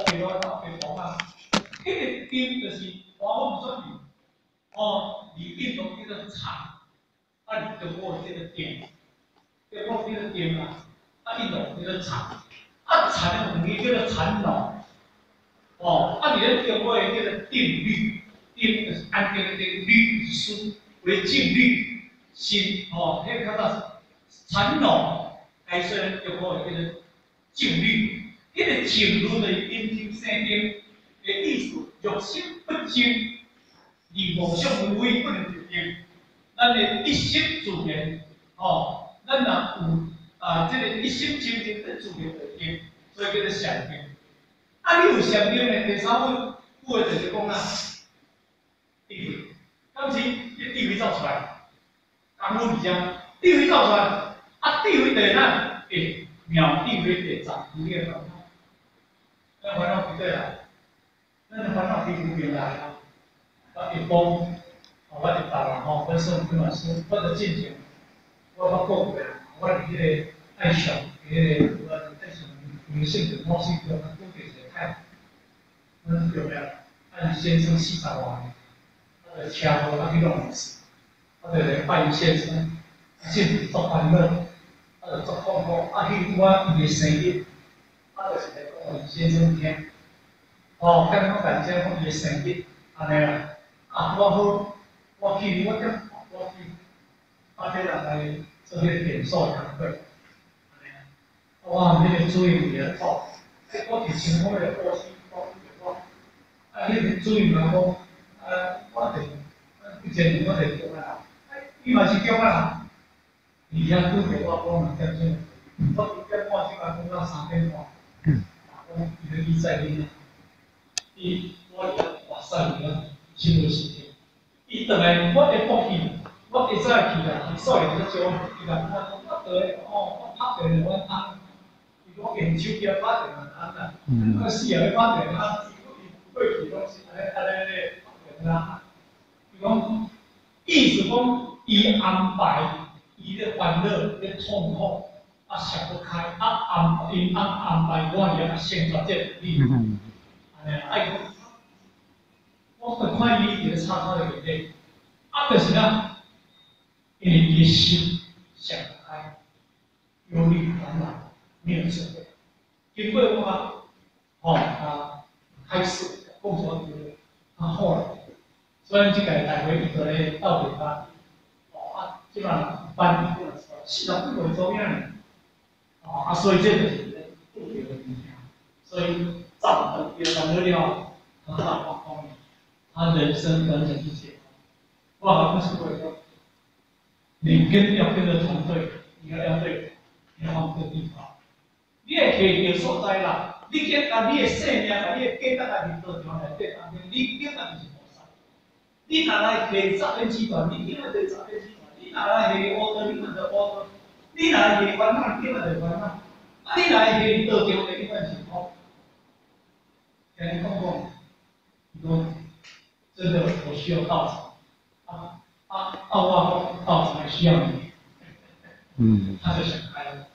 白我到白黄啊，迄个点就是我唔算命，离印度叫做长，啊，中国叫做点，中国叫做点啊，啊，印度叫做长，啊，缠的语叫做缠脑，啊，你咧中国叫做定律，定就是按照那个律书为静律，心迄个较早缠脑，还是中国叫做静律。迄个静律的阴经生经的意思，欲心不静，而无相无为不能得定。咱的一心自然，咱若有这个一心清净的自然得定，所以叫做上定。啊，你有上定呢？第三位句的就是讲地位，当时这地位造出来，刚好比较地位造出来，啊，地位在哪？秒地位在长不列烦恼。咱烦恼不对啦，咱的烦恼其实原来一般，我一大人本身本来是我的进前，我讲过的，我伫迄个爱上，迄个爱上女性的某些个都给谁看？有没有？按先生40多年，他的车祸去弄死，他就来拜先生，心里作烦恼，他就作痛苦，去我伊的生日。就是来讲我先生听，跟我感谢我伊的生日，安尼啦，我好，我去，我去，这人来做迄个点数工课，安尼啦，我迄个主任也好，我伫情况的补习，迄个主任嘛讲，我以前我伫中啊，伊嘛是中啊，伊遐拄着我2点钟，我2点半即摆讲到3点半。伊个比赛哩，我哇塞，真有时间。伊倒来，我会放弃，我会早去啦，所以就少，伊来我对，我拍电话打，伊讲用手机拍电话打啦，我死啊！拍电话，过去拢是安尼咧拍电话。伊讲，意思讲，伊安排伊的烦恼、的痛苦。想不开，安排我也先做这力，爱讲，我很快理解差他的眼泪，就是呢，因为你的心想不开，忧虑烦恼，没有智慧。经过我开始共同学，后来，虽然这个大会一个咧道理班，基本上班系统不会怎么样。所以这个是不别的影响，所以造成别人的了很好方面，他人生完整去解脱。我好像是会说，你要跟着团队，你要对，你要往这个地方，你会去到所在啦，你你的生命，你的价值来面道场内底当中，你永远就是菩萨。你若来去十年之团，你永远就是十年之团；你若来去乌道，你永远就乌道。你若是烦恼，你嘛就烦恼；你若是道场的，你嘛是苦。听你讲，说真的，我需要道场。我讲道场需要你。他就想开了。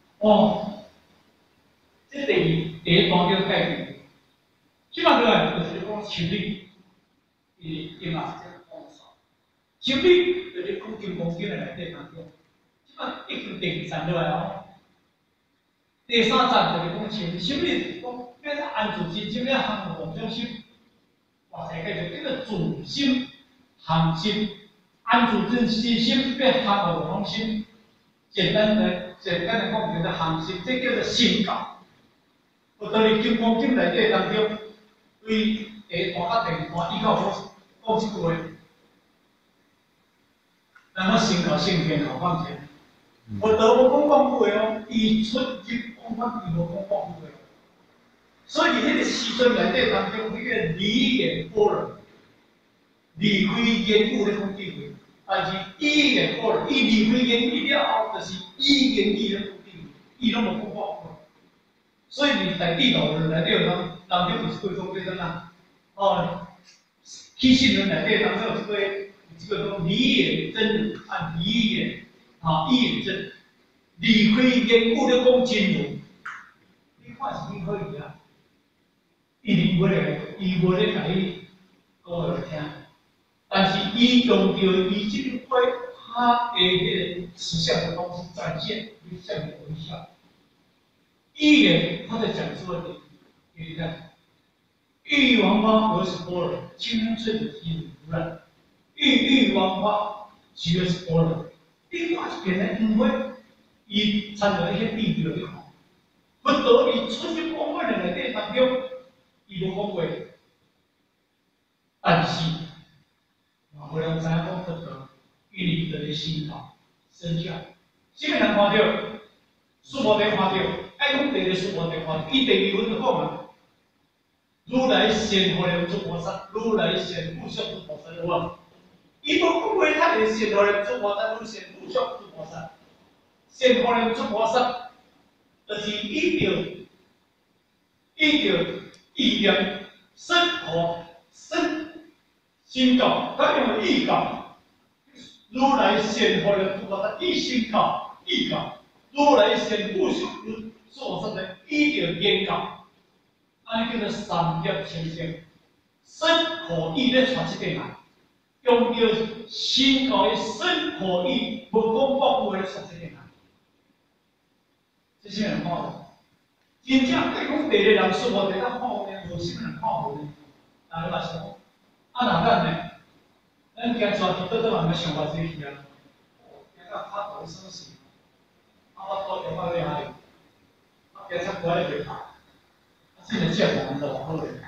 这第一方叫概念。即摆落来就是讲修理，伊嘛是这个方法。修理就是讲金刚经的内底当中。已经第2站落来第3站就是讲修理，修理就是讲要安住心，要行无中心。哇塞，叫做主心、行心，安住自心，要行无中心。简单的讲，叫做行心，这叫做心教。有道理，金刚经内底当中，对第1段甲第2段，伊较讲一句话，咱我心教性天好放前。佛陀无讲句话伊出入讲法，伊无讲句话。所以迄个时阵内底当中，迄个离言波罗，离开言语咧讲智慧，但是语言波罗，伊离开言语了后，就是语言语咧讲智慧，伊拢无讲话。所以你在地道内底有当中有一句讲叫啥？起信论内底当中有一个讲离言真如，按离言。语言真，离开言语咧讲真如，你看是你可以啊。 伊无咧甲你讲来听，但是伊用着伊即个块他的迄个实相的东西展现，你向你微笑。一眼他在讲出了给你看，郁郁王花何时剥了？青春的肌肤污染，郁郁王花几月是剥了？你看一遍咧，因为伊参照一些地标你看，不得伊出去讲话的内底当中，伊无讲话，但是无人知影讲不得，因为伊在咧思考身教。什么人看到？苏摩地看到。爱讲第一个书我哋看，伊第二本就讲啊，如来显化了诸菩萨，如来显无相诸菩萨有啊。伊无讲过他的显化了诸菩萨，如显无相诸菩萨，显化了诸菩萨，就是依照意念生活生心教，他用意教，如来显化了诸菩萨，以心教意教，如来显无相诸。做什么？依照研究，安尼叫做三业清净，身可意咧传这个来，用着心教的身可意，无讲国话咧传这个来，这些人看无？真正对讲第个人说话，第个看无呢，无什么人看无呢？那你嘛是讲，哪咱呢？咱今抓住倒慢慢想法这去啊，今个拍到什么事？我到电话咧哪里？给他过来一下，现在这样的往后的，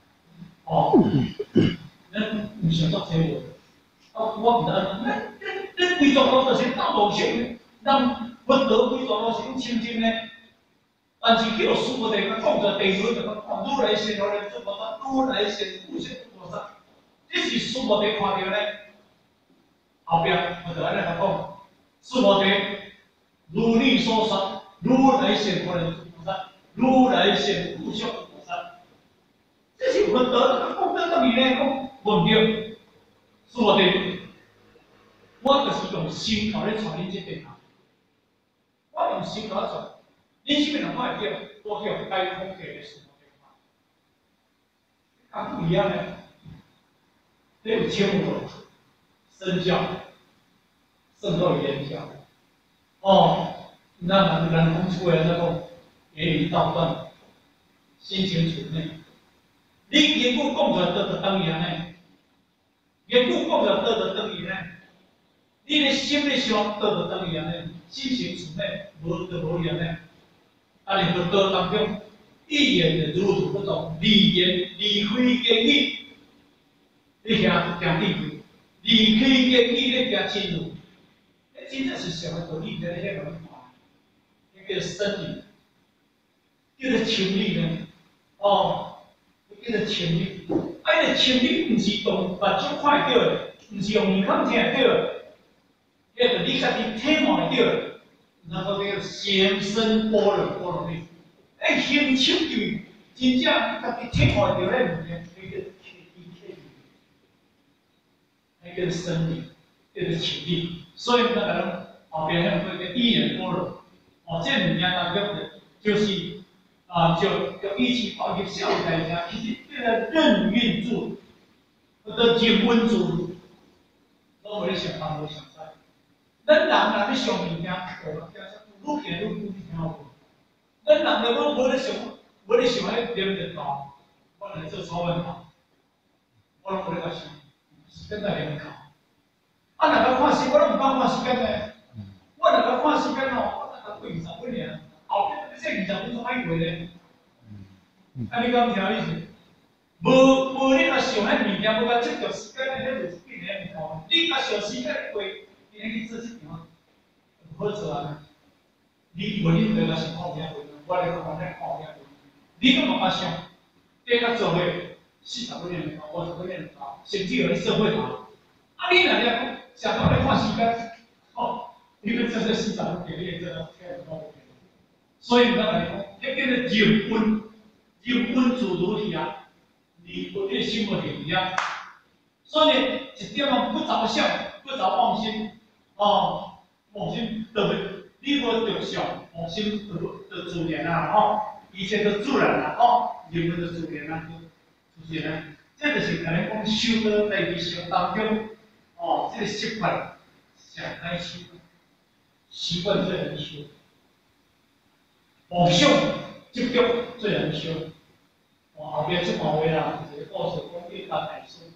咱唔想做这个，我唔得，咱规作都是大路性，咱不得规作都是用清净的，但是叫师傅哋讲着地论就讲，如来显化了诸菩萨，如来显无相诸菩萨，这是师傅哋看到咧，后边我就安尼讲，师傅哋如你所说，如来显化了。如来显无相菩萨，这是我得功德等于呢讲问对，是我的，我就是用心头来传你这点啊，我用心头来传，你什么人看会到？我叫该空给的是我的话，不一样呢，这有清楚身教，圣道言教，那人讲出来那个。言语道断，心情处内。你言语讲出来，得等于安尼；言语讲出来，得等于呢。你的心里想，得等于安尼。心情处内，无得无安尼。啊，你佛道当中，语言的如如不动，离言离开言语，你行地位，离开言语你行真如。真正是什么道理？在那些人看，那个真理。叫做情理呢，叫做情理。这个情理不是用目睭看到的，不是用耳孔听到的，迄个你家己体会到的，然后叫心生般若蜜。形成就真正你家己体会到迄物件，那个那个生理，叫做情理。所以那个后边还有个一言般若，这物件当中的就是。就一起跑去笑大家，其实这个任运住，或者结婚住，我没想当没想在。咱人若咧想物件，愈行愈听无。咱人若无咧想，无咧想迄念着道，我来做草案头，我拢无咧甲想，时间在念头。若甲看时，我拢唔敢看时间呢。我若甲看时间我才过20分尔。后壁这20分钟爱过咧，你敢听意思？无你若想迄物件，无甲执着时间，你咧就变咧唔好。你若想时间过，你去做这样，唔好做啊！你你对我想靠边过，我来靠边靠边过。你都冇法想，你甲做咧40分钟，50分钟，甚至有咧社会头。你若咧想到咧看时间，你们真是市场给力，真的太高了。所以咱来讲，迄叫做入温自如去啊，离不你心不定啊。所以一点不着相，不着妄心，妄心对不对？你无着相，妄心就自然啊， 一切都自然啦，人文的自然啦，出现啦。这就是咱讲修道在日常当中，这个习惯上难修，习惯最难修，梦想执着最难修。后边出毛话啦，就是故事讲越大大师，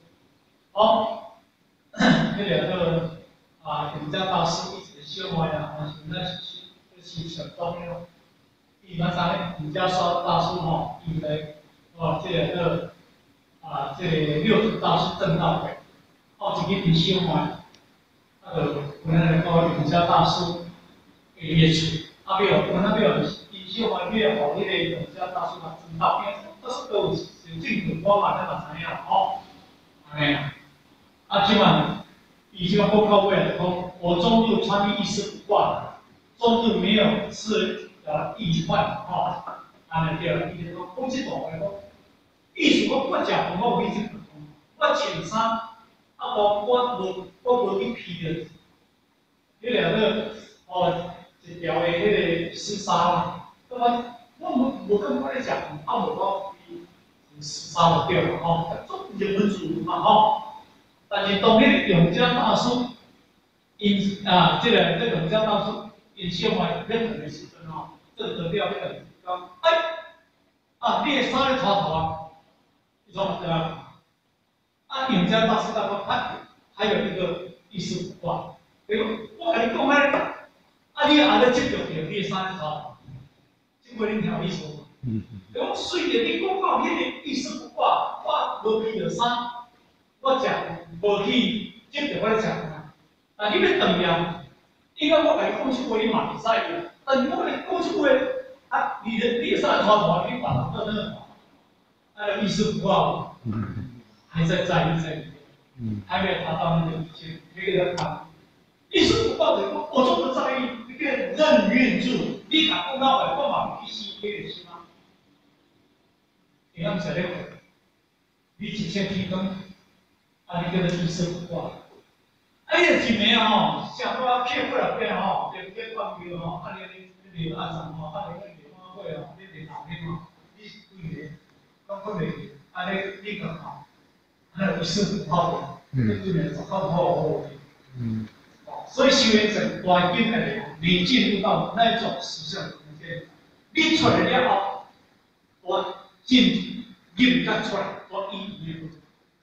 迄个人家大师一直修话呀，现在是上重要。伊那啥人家说大师伊来这个这个六祖大师正道的，一个人修话，就本来讲人家大师也出，本来伊修话越好，迄个人家大师嘛正道，这是都是正道，我嘛咱嘛知影安尼啊，即嘛，伊即嘛讲到尾来讲，我终日穿衣一丝不挂，终日没有是易患安尼对啦。伊就讲即段话讲，意思我食饭我有去食，我穿衫我无去披着，迄个一条的迄个丝纱啦，我无感觉咧食饭，无讲丝纱就对啦做日本自由嘛但是当迄个永嘉大师，这个永嘉大师因小孩认同的时阵这个得了迄个讲，你的衫咧拖头你说对啊？永嘉大师讲还有一个意思不挂，对吧？我跟你讲你还咧执着着你的衫咧拖头，这话你听意思无？讲虽然你讲到迄个意思不挂，我无披着衫。我食无去接着我咧食饭，但你要断念，应该我甲你讲出话，你嘛袂使个。但是我咧讲出话，你会使拖头，你把它做那个意思不好，还在意，还没有达到那个那个坎。意思不好的，我做不在意，你个任运住，你讲讲到尾，我嘛必须迄个是吗？你啱食咧，你一千天讲。你叫做意识不挂，你一暝想到骗过来骗骗放牛你留按上你留啊会你留后面你几年讲过袂你讲意识不好的，这边十好好所以修炼者关键的，你进入到那种实相空间，你出来了后，我进入得出来，我意义。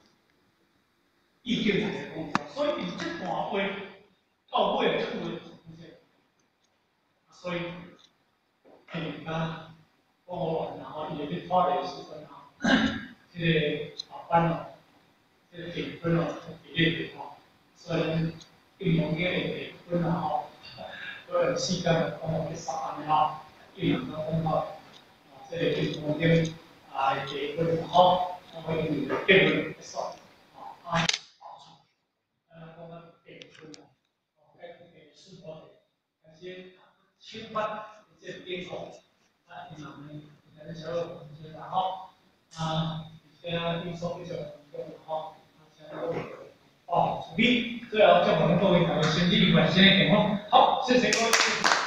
意见才是讲，所以你这段话到尾就有出现，所以讲完，然后也去拖了10分这个班这个评分比例所以运动员的评分有时间的讲去3年运动员讲这个运动员评分我们用评分来算侵犯这边口，你们小有空间，然后现在运送比较现在处理，最后叫我们各位朋友先进一款先来点货，好，谢谢各位。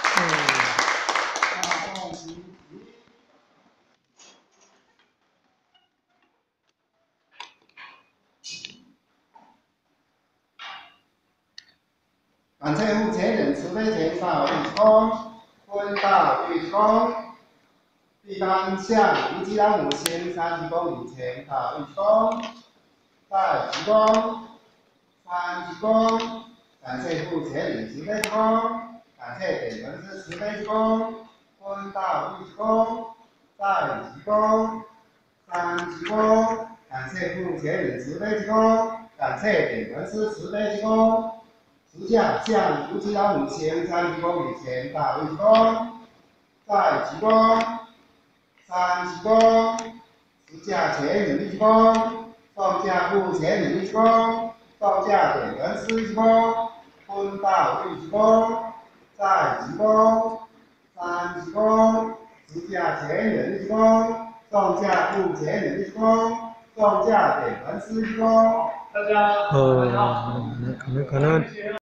感谢父前人慈悲前导义工，分道义工，地方向无极老母亲30公里前导义工，再鞠躬，3鞠躬，感谢父前人慈悲躬，感谢点文师慈悲躬，分道义工，再鞠躬，3鞠躬，感谢父前人慈悲躬，感谢点文师慈悲躬。持下向无极老母亲30公里前打一鞠躬，再鞠躬，3鞠躬，持下前人一鞠躬，放下父前人一鞠躬，放下点文师一鞠躬，分道一鞠躬，再鞠躬，3鞠躬，持下前人一鞠躬，放下父前人一鞠躬，放下点文师一鞠躬。大家可能。